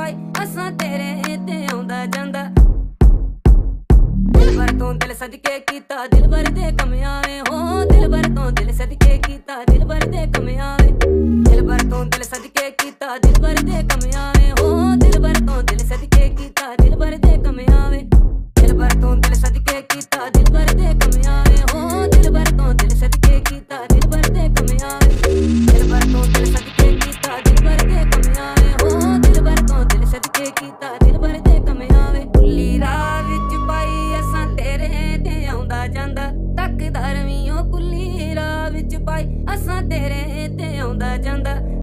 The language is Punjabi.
ਕੋਈ ਅਸਾਂ ਤੇਰੇ ਤੇ ਆਉਂਦਾ ਜਾਂਦਾ। ਦਿਲ ਭਰ ਤੋਂ ਦਿਲ ਸਦਕੇ ਕੀਤਾ ਦਿਲ ਭਰ ਦੇ ਕਮਿਆਂ ਵੇ ਹੋ, ਦਿਲ ਭਰ ਤੋਂ ਦਿਲ ਸਦਕੇ ਕੀਤਾ ਦਿਲ ਭਰ ਦੇ ਕਮਿਆਂ ਵੇ, ਦਿਲ ਭਰ ਤੋਂ ਦਿਲ ਸਦਕੇ ਕੀਤਾ ਦਿਲ ਭਰ ਦੇ ਕਮਿਆਂ ਵੇ ਹੋ, ਦਿਲ ਭਰ ਤੋਂ ਦਿਲ ਸਦਕੇ ਕੀਤਾ ਦਿਲ ਭਰ ਦੇ ਕਮਿਆਂ ਵੇ, ਦਿਲ ਭਰ ਤੋਂ ਦਿਲ ਸਦਕੇ ਕੀਤਾ।